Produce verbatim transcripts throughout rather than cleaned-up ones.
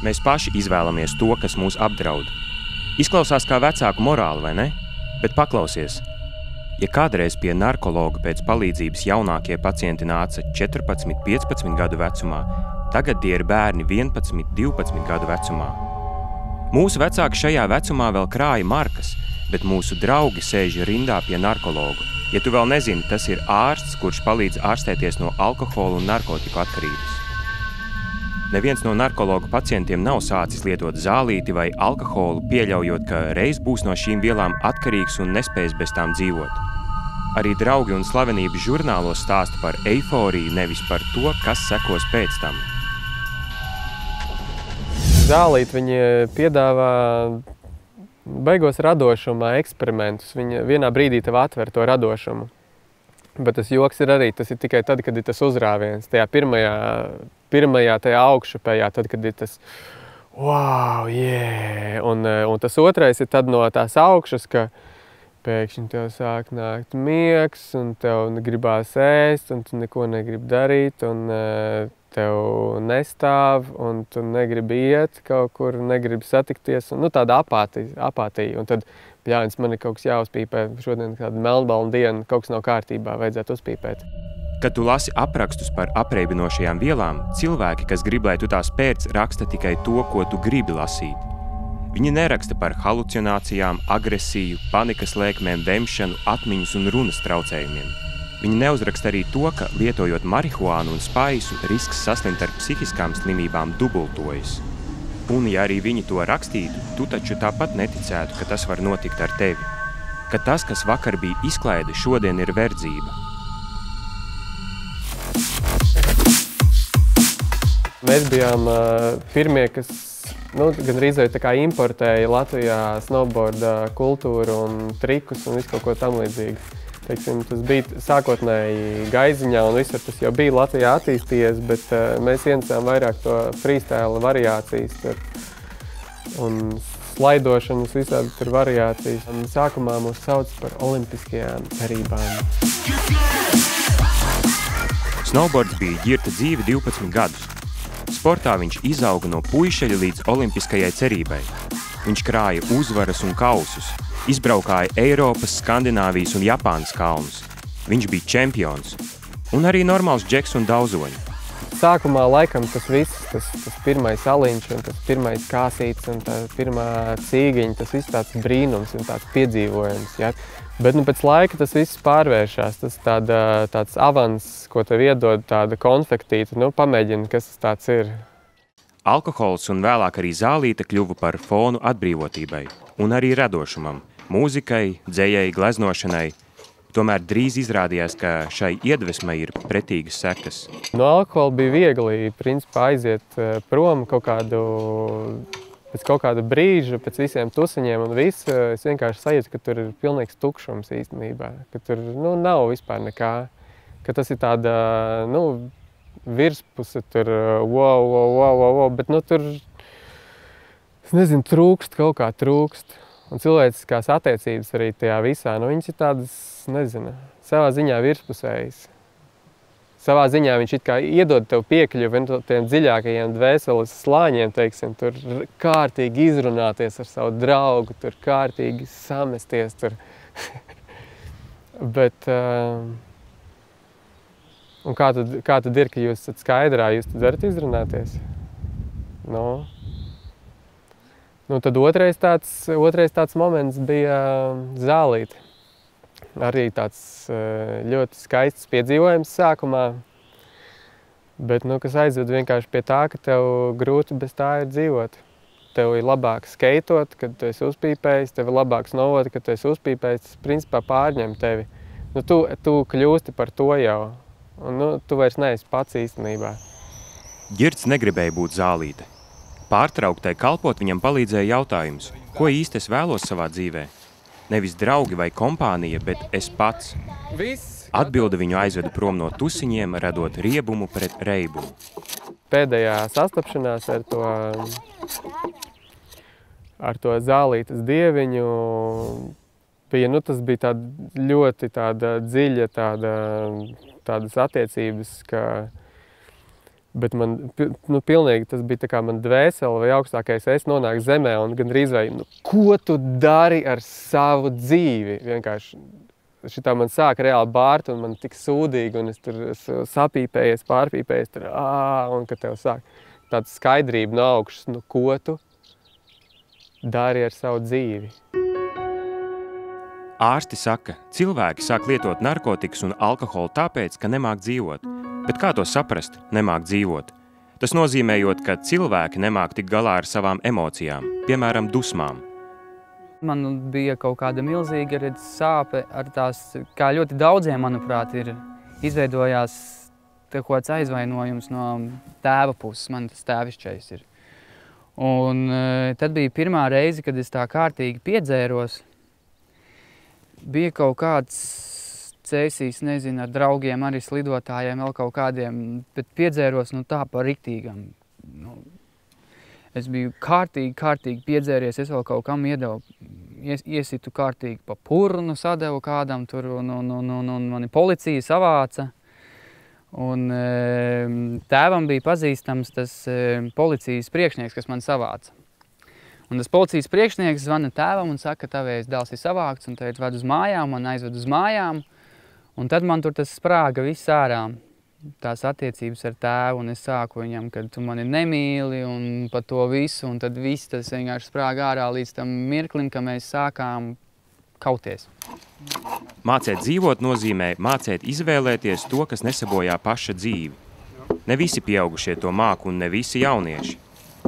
Mēs paši izvēlamies to, kas mūs apdraud. Izklausās kā vecāku morāli, vai ne? Bet paklausies. Ja kādreiz pie narkologa pēc palīdzības jaunākie pacienti nāca četrpadsmit, piecpadsmit gadu vecumā, tagad tie ir bērni vienpadsmit, divpadsmit gadu vecumā. Mūsu vecāki šajā vecumā vēl krāja markas, bet mūsu draugi sēž rindā pie narkologu. Ja tu vēl nezini, tas ir ārsts, kurš palīdz ārstēties no alkohola un narkotiku atkarības. Neviens no narkologa pacientiem nav sācis lietot zālīti vai alkoholu, pieļaujot, ka reiz būs no šīm vielām atkarīgs un nespēs bez tām dzīvot. Arī draugi un slavenības žurnālos stāsta par eiforiju, nevis par to, kas sekos pēc tam. Zālīti viņi piedāvā beigos radošumā eksperimentus. Viņi vienā brīdī tev atver to radošumu. Bet tas joks ir arī, tas ir tikai tad, kad ir tas uzrāviens. Tajā pirmajā, pirmajā tajā augšupējā, tad, kad ir tas wow, yeah! Un, un tas otrais ir tad no tās augšas, ka pēkšņi tev sāk nākt miegs, un tev gribās ēst, un tu neko negribi darīt, un tev nestāv, un tu negribi iet kaut kur, negribi satikties, un nu, tāda apātija, apātija. Un tad, bļāņas, man ir kaut kas jāuzpīpē, šodien kāda melnbalna diena, kaut kas nav kārtībā, vajadzētu uzpīpēt. Kad tu lasi aprakstus par apreibinošajām vielām, cilvēki, kas grib, lai tu tās pērc, raksta tikai to, ko tu gribi lasīt. Viņi neraksta par halucinācijām, agresiju, panikas lēkmēm, vemšanu, atmiņas un runas traucējumiem. Viņi neuzraksta arī to, ka, lietojot marihuānu un spaisu, risks saslimt ar psihiskām slimībām dubultojas. Un, ja arī viņi to rakstītu, tu taču tāpat neticētu, ka tas var notikt ar tevi. Ka tas, kas vakar bija izklaide, šodien ir verdzība. Mēs bijām uh, pirmie, kas nu, gandrīz vai tā kā importēja Latvijā snowboarda kultūru un trikus un visu kaut ko tam līdzīgu. Teiksim, tas bija sākotnēji Gaiziņā un visur tas jau bija Latvijā attīstījies, bet uh, mēs ienesām vairāk to freestyle variācijas tur, un slaidošanas visādi tur variācijas. Un sākumā mūs sauc par olimpiskajām cerībām. Snowboards bija Ģirta dzīve divpadsmit gadus. Sportā viņš izauga no puišeļa līdz olimpiskajai cerībai. Viņš krāja uzvaras un kausus, izbraukāja Eiropas, Skandināvijas un Japānas kalnus. Viņš bija čempions un arī normāls džeks un daudzoņi. Sākumā laikam tas viss, tas, tas pirmais aliņš un tas pirmais kāsīts un tā pirmā cīgiņa, tas viss tāds brīnums un tāds piedzīvojums. Ja? Bet nu, pēc laika tas viss pārvēršās, tas tāda, tāds avans, ko tev iedod, tāda konfektīta, nu pamēģini, kas tas tāds ir. Alkohols un vēlāk arī zālīte kļuva par fonu atbrīvotībai un arī radošumam, mūzikai, dzejai, gleznošanai. Tomēr drīz izrādījās, ka šai iedvesmai ir pretīgas sekas. No alkohola bija viegli, principā, aiziet prom kaut kādu, pēc kaut kāda brīža, pēc visiem tusiņiem un viss. Es vienkārši sajūtu, ka tur ir pilnīgs tukšums īstenībā, ka tur nu, nav vispār nekā. Ka tas ir tāda, nu, virspuse tur, wow, wow, wow, wow, bet nu tur, es nezinu, trūkst, kaut kā trūkst. Un cilvēciskās attiecības arī tajā visā, nu viņas ir tādas, nezinu, savā ziņā virspusējas. Savā ziņā viņš it kā iedod tev piekļuvi no tiem dziļākajiem dvēseles slāņiem, teiksim, tur kārtīgi izrunāties ar savu draugu, tur kārtīgi samesties, tur. Bet, uh, un kā tad, kā tad ir, ka jūs esat skaidrā, jūs tad varat izrunāties? Nu. Nu, tad otrais tāds, otrais tāds moments bija zālīte. Arī tāds ļoti skaists piedzīvojums sākumā, bet, nu, kas aizved vienkārši pie tā, ka tev grūti bez tā ir dzīvot. Tev ir labāk skeitot, kad tu esi uzpīpējis, tev ir labāk snowot, kad tu esi uzpīpējis, tas principā pārņem tevi. Nu, tu, tu kļūsti par to jau, un nu, tu vairs neesi pats īstenībā. Ģirts negribēja būt zālīte. Pārtrauktai kalpot viņam palīdzēja jautājums, ko īsti es vēlos savā dzīvē? Nevis draugi vai kompānija, bet es pats. Atbilde viņu aizveda prom no tusiņiem, radot riebumu pret reibumu. Pēdējā sastapšanās ar to, ar to zālītes dieviņu bija, nu, tas bija tāda ļoti tāda dziļa, tāda, tādas attiecības, ka Bet man, nu, pilnīgi tas bija tā kā man dvēsele vai augstākais es nonāk zemē un gandrīz vai, nu, ko tu dari ar savu dzīvi? Vienkārši šitā man sāka reāli bārt un man tik sūdīgi un es tur sapīpējies, pārpīpējies, tur, ā, un kad tev sāk tāda skaidrība no augšas, nu, ko tu dari ar savu dzīvi? Ārsti saka, cilvēki sāk lietot narkotikas un alkoholu tāpēc, ka nemāk dzīvot. Bet kā to saprast, nemāk dzīvot? Tas nozīmējot, ka cilvēki nemāk tik galā ar savām emocijām, piemēram, dusmām. Man bija kaut kāda milzīga redz, sāpe ar tās, kā ļoti daudziem, manuprāt, ir izveidojās kaut kāds aizvainojums no tēva puses, man tas tēvišķais ir. Un tad bija pirmā reize, kad es tā kārtīgi piedzēros. Bija kaut kāds cēsīs, nezinu, ar draugiem, arī slidotājiem, vēl kaut kādiem, bet piedzēros nu tā par riktīgam. Nu, es biju kārtīgi, kārtīgi piedzēries, es vēl kaut kam iedevu, ies, iesitu kārtīgi pa purnu, sadevu kādam tur, un, un, un, un, un mani policija savāca. Un tēvam bija pazīstams tas policijas priekšnieks, kas man savāca. Un tas policijas priekšnieks zvana tēvam un saka, ka tavējais dēls ir savākts un teikt ved uz mājām, man aizved uz mājām. Un tad man tur tas sprāga viss ārā, tās attiecības ar tēvu, un es sāku viņam, ka tu mani nemīli un par to visu, un tad viss tas vienkārši sprāga ārā līdz tam mirklim, ka mēs sākām kauties. Mācēt dzīvot nozīmē mācēt izvēlēties to, kas nesabojā paša dzīvi. Ne visi pieaugušie to māku un ne visi jaunieši.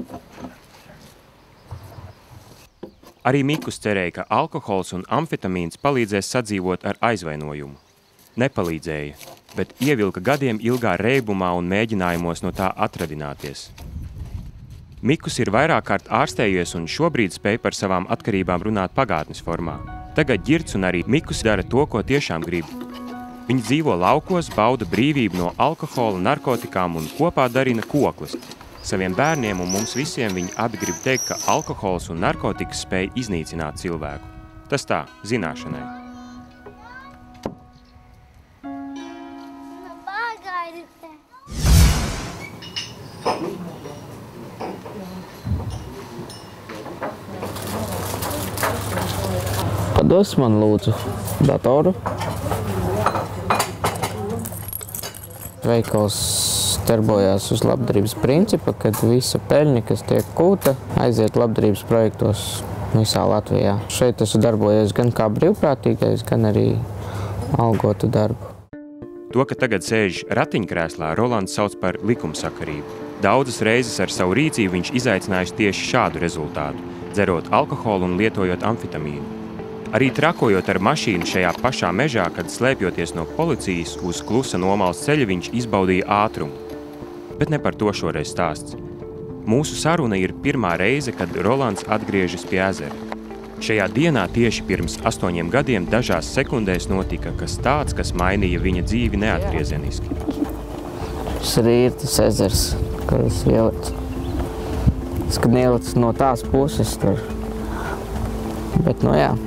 Arī Mikus cerēja, ka alkohols un amfetamīns palīdzēs sadzīvot ar aizvainojumu. Nepalīdzēja, bet ievilka gadiem ilgā reibumā un mēģinājumos no tā atradināties. Mikus ir vairāk kārt ārstējies un šobrīd spēj par savām atkarībām runāt pagātnes formā. Tagad Ģirds un arī Mikus dara to, ko tiešām grib. Viņi dzīvo laukos, bauda brīvību no alkohola, narkotikām un kopā darina koklis. Saviem bērniem un mums visiem viņi abi grib teikt, ka alkohols un narkotikas spēj iznīcināt cilvēku. Tas tā, zināšanai. Pados man lūdzu datoru. Veikals darbojās uz labdarības principa, kad visa peļņa, kas tiek kūta, aiziet labdarības projektos visā Latvijā. Šeit esmu darbojies gan kā brīvprātīgais, gan arī algotu darbu. To, ka tagad sēž ratiņkrēslā, Rolands sauc par likumsakarību. Daudzas reizes ar savu rīcību viņš izaicinājis tieši šādu rezultātu, dzerot alkoholu un lietojot amfetamīnu. Arī trakojot ar mašīnu šajā pašā mežā, kad slēpjoties no policijas uz klusa nomals ceļa, viņš izbaudīja ātrumu. Bet ne par to šoreiz stāsts. Mūsu saruna ir pirmā reize, kad Rolands atgriežas pie ezera. Šajā dienā tieši pirms astoņiem gadiem dažās sekundēs notika kas tāds, kas mainīja viņa dzīvi neatgriezeniski. Šis ir tas ezers, kad es ielicu. Es, kad ielicu no tās puses tur. Bet, nu jā.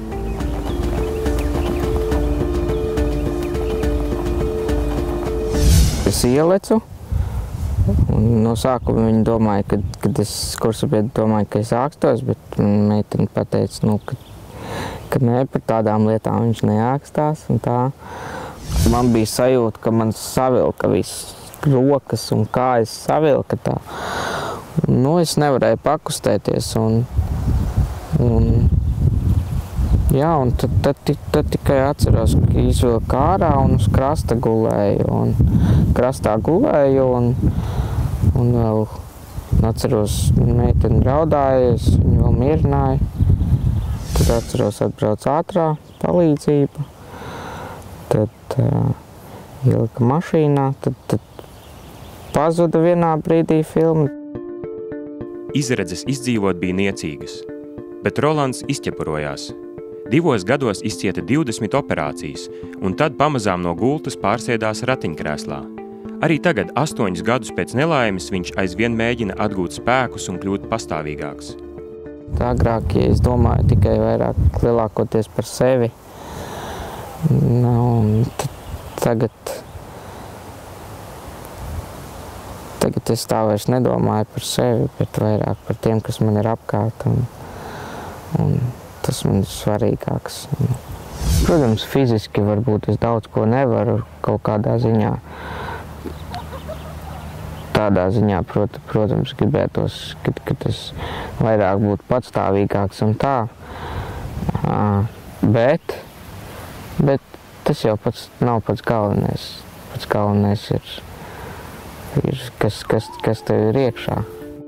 Es ielecu, un no sākuma viņi domāja, kad, kad es kursabiedri domāju, ka es ākstos, bet meitene pateica, nu, ka, ka nē, par tādām lietām viņš neākstās. Un tā. Man bija sajūta, ka man savilka viss rokas un kājas savilka tā. Nu, es nevarēju pakustēties un, un jā, un tad, tad, tad tikai atceros, ka izvilku ārā un uz krasta gulēju. Un krastā gulēju un, un vēl atceros, meiteni raudājies, viņu vēl mierināja. Tad atceros, atbrauc ātrā palīdzība. Tad uh, ielika mašīnā, tad, tad pazuda vienā brīdī filma. Izredzes izdzīvot bija niecīgas, bet Rolands izķeparojās. Divos gados izcieta divdesmit operācijas, un tad pamazām no gultas pārsēdās ratiņkrēslā. Arī tagad, astoņus gadus pēc nelaimes, viņš aizvien mēģina atgūt spēkus un kļūt pastāvīgāks. Agrāk, ja es domāju tikai vairāk lielākoties par sevi, nu, tagad, tagad es tā vairs nedomāju par sevi, bet vairāk par tiem, kas man ir apkārt. Un, un tas man ir svarīgāks. Protams, fiziski varbūt es daudz ko nevaru kaut kādā ziņā. Tādā ziņā, prot, protams, gribētos, kad, kad es vairāk būtu patstāvīgāks un tā. Bet, bet tas jau pats nav pats galvenais. Pats galvenais ir, ir kas, kas, kas tev ir iekšā.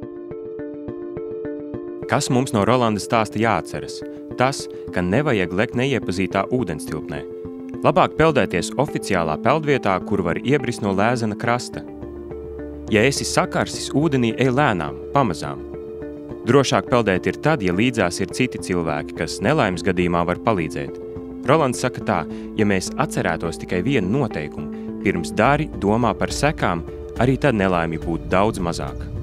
Kas mums no Rolanda stāsta jāatceras? Tas, ka nevajag lekt neiepazītā ūdenstilpnē. Labāk peldēties oficiālā peldvietā, kur var iebrist no lēzena krasta. Ja esi sakarsis, ūdenī ej lēnām, pamazām. Drošāk peldēt ir tad, ja līdzās ir citi cilvēki, kas nelaimes gadījumā var palīdzēt. Rolands saka tā, ja mēs atcerētos tikai vienu noteikumu, pirms dari, domā par sekām, arī tad nelaimi būtu daudz mazāk.